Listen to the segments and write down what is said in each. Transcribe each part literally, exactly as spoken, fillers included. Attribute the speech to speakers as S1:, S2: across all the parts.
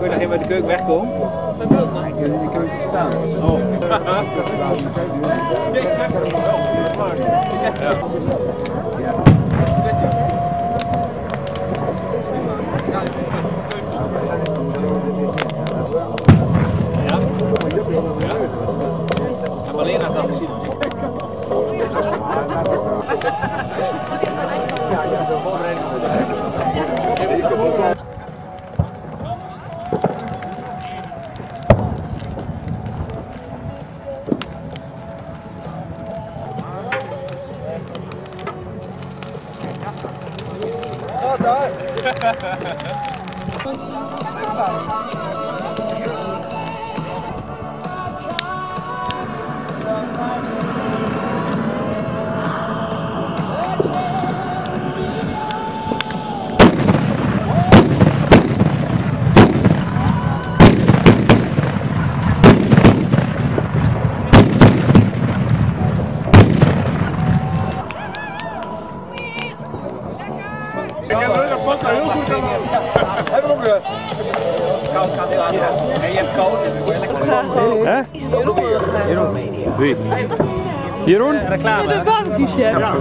S1: je nog even bij de keuken wegkomen? Ik heb in de keuken staan. Oh. Ja, alleen had dat gezien. Ja, ja, de voorbereiding. Oh, daar!
S2: Dat heel goed aan. Hebben we nog weer?
S1: Koud gaat heel hard. En je hebt koud.
S3: Hè?
S1: Jeroen.
S3: Wie? Jeroen?
S1: Reclame.
S4: De barbecue chef.
S2: Ja,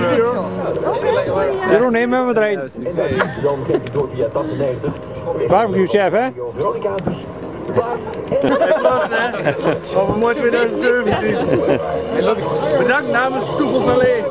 S3: Jeroen, neem me wat rijden.
S5: Dan geef je door via tachtennegentig.
S3: Barbecue chef, hè?
S5: Veronica, dus
S2: Plus, hè? Wat een mooi twintig zeventien. Bedankt namens Toegels Allee.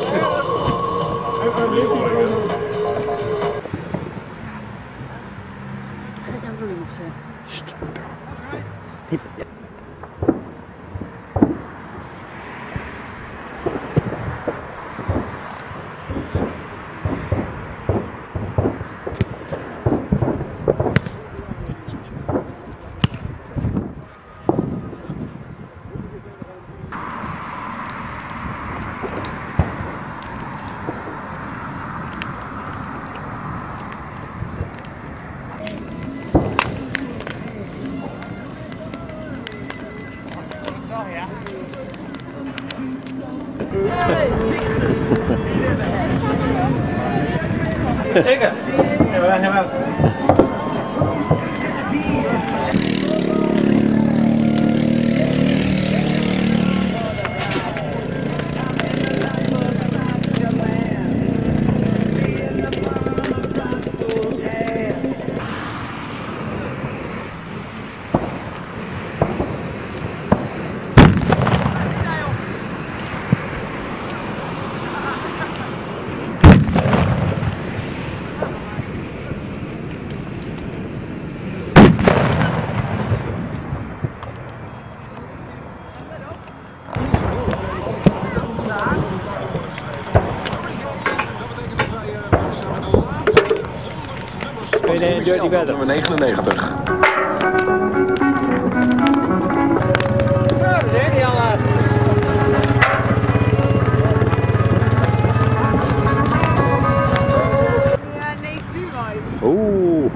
S1: Zeker. Ja, ja, ja.
S6: Nummer negenennegentig.
S1: Ja, we zijn die al aan.
S4: Ja, negen uur uit.
S3: Oeh.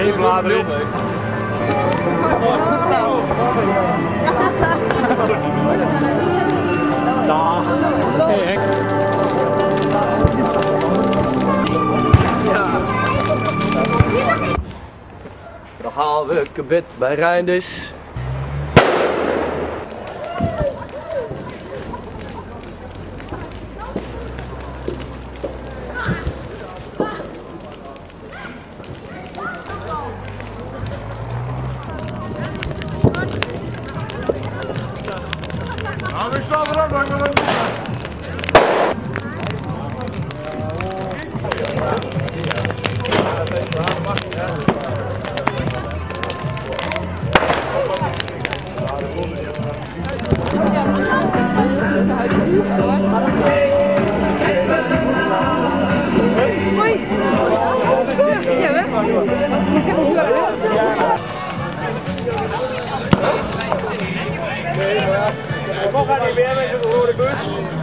S2: die blader in.
S3: Dag. Hey Henk.
S6: Dan gaan we gebit bij Reinders.
S2: Nou, we staan erop, maar we we gaan niet meer met zo'n rode bus.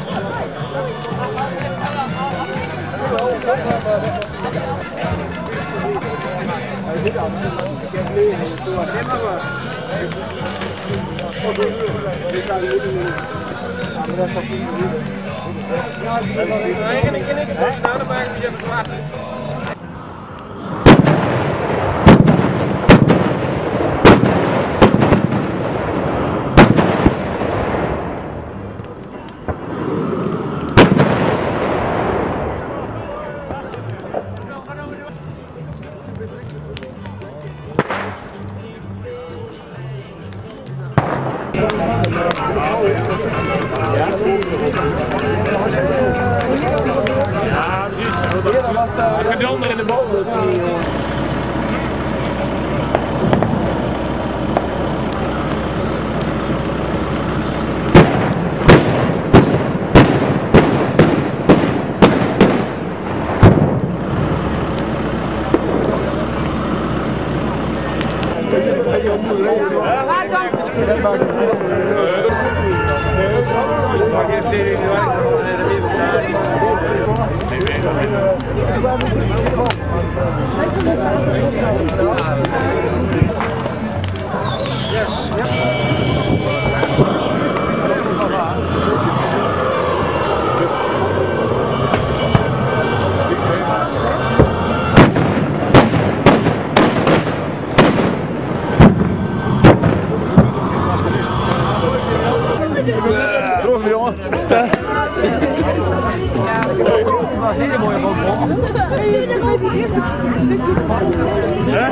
S2: Hij zit aan. Ik heb lezen. Ik doe het helemaal maar. Ik ga hier doen. Maar dat gaat niet meer. Nee, ik kan niet. Ik ga er maar even zwaar. Ik ga die ander in de bal. Yes.
S3: Droog me jongen.
S6: Dat is niet een mooie boom.
S2: Ja?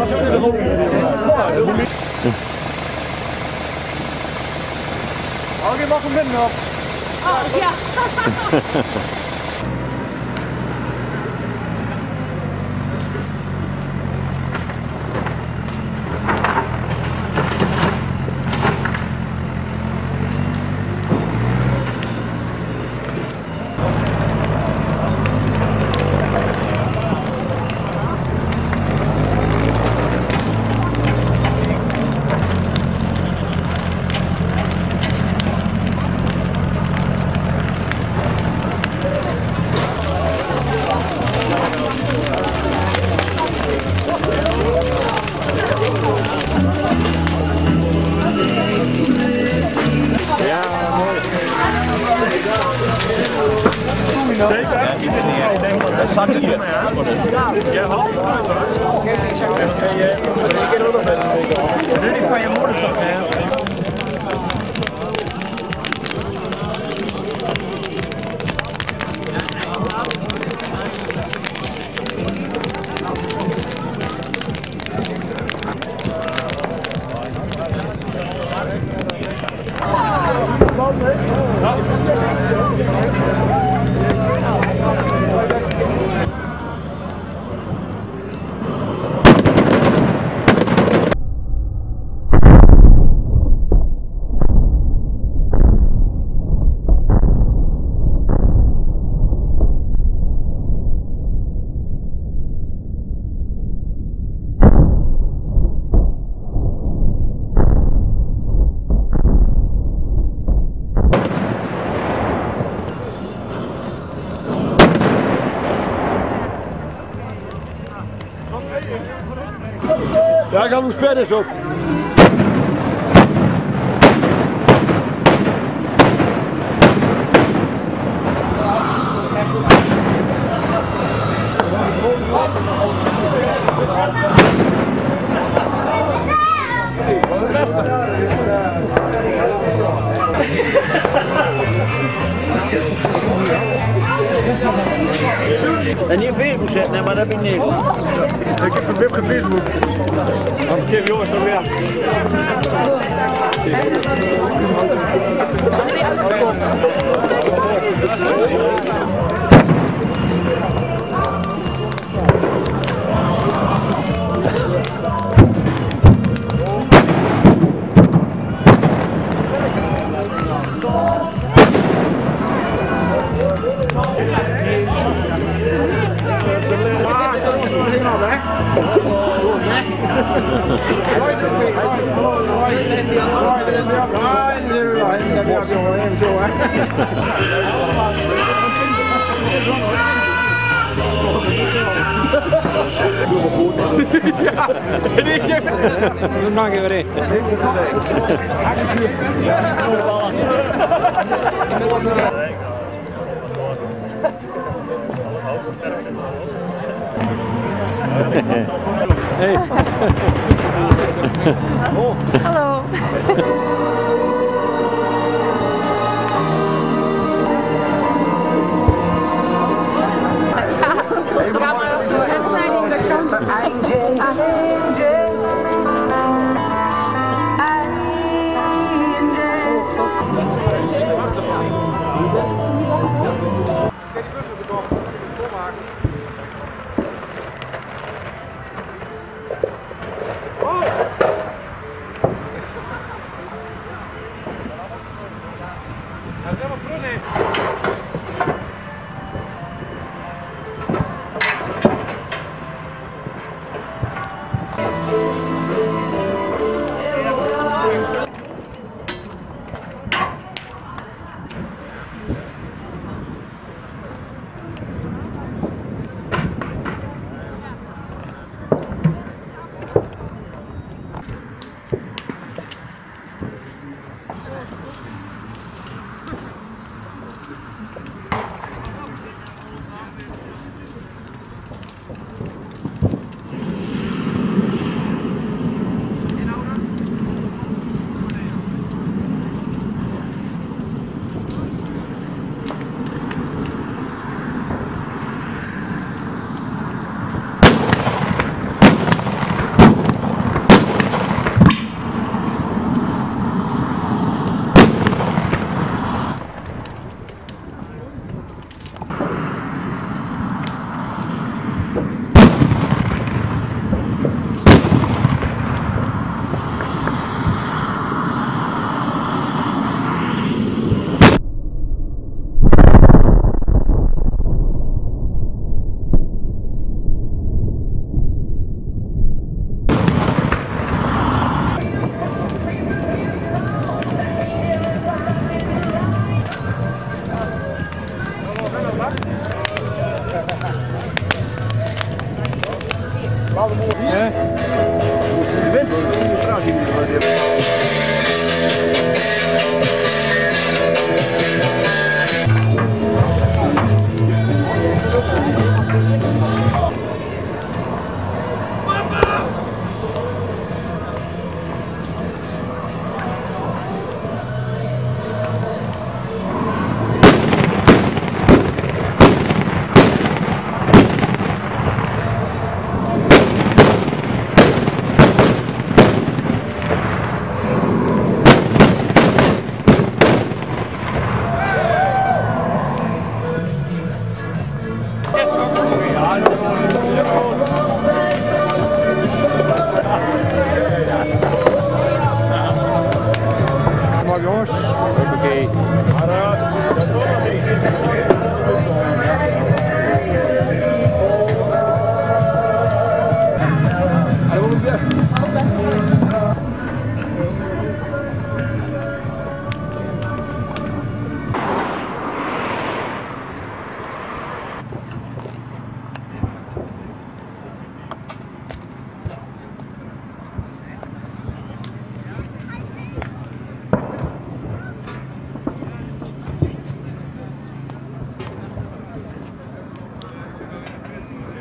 S2: Oh, je mag hem binnen op.
S4: Oh, ja.
S2: Dat staat hier. Jij haalt het uit hoor. Nu die van je moeder toch, hè?
S3: Ja, ik ga nog spelen op.
S6: En niet Facebook zetten, maar dat heb ik niet.
S2: Ik heb een wip Facebook.
S3: Dan check jongens nog weer.
S1: Dan maken we erin.
S4: Hey. Hallo.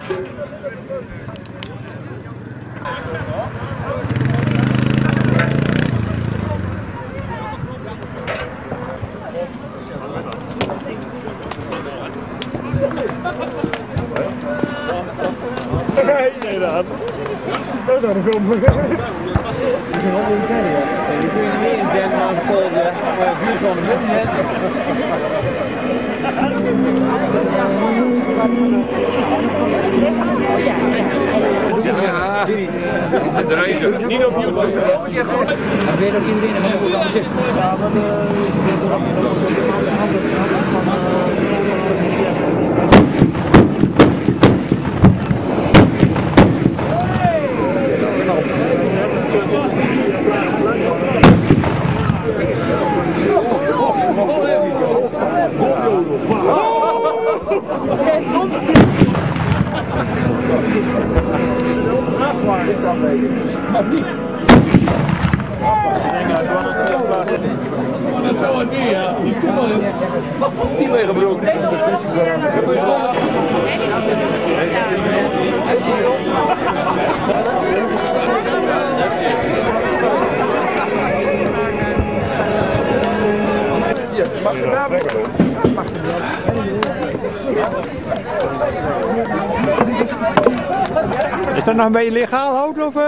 S3: Nee, inderdaad. Dat is een film.
S1: Je kunt niet meer in Denmark volgen, maar vier van de munt. Ja, het rijden.
S3: Niet op YouTube.
S1: Dan weet ook iedereen dat we gaan zitten.
S2: Dat zou het weer, ja. Die meegebroken.
S3: Mag je daar weg? Is dat nog een beetje legaal houden of? Uh?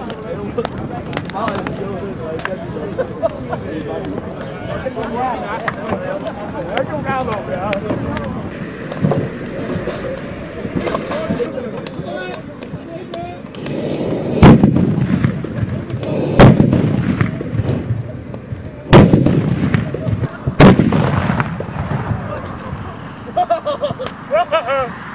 S3: Hij komt aan op, ja. Ha ha ha!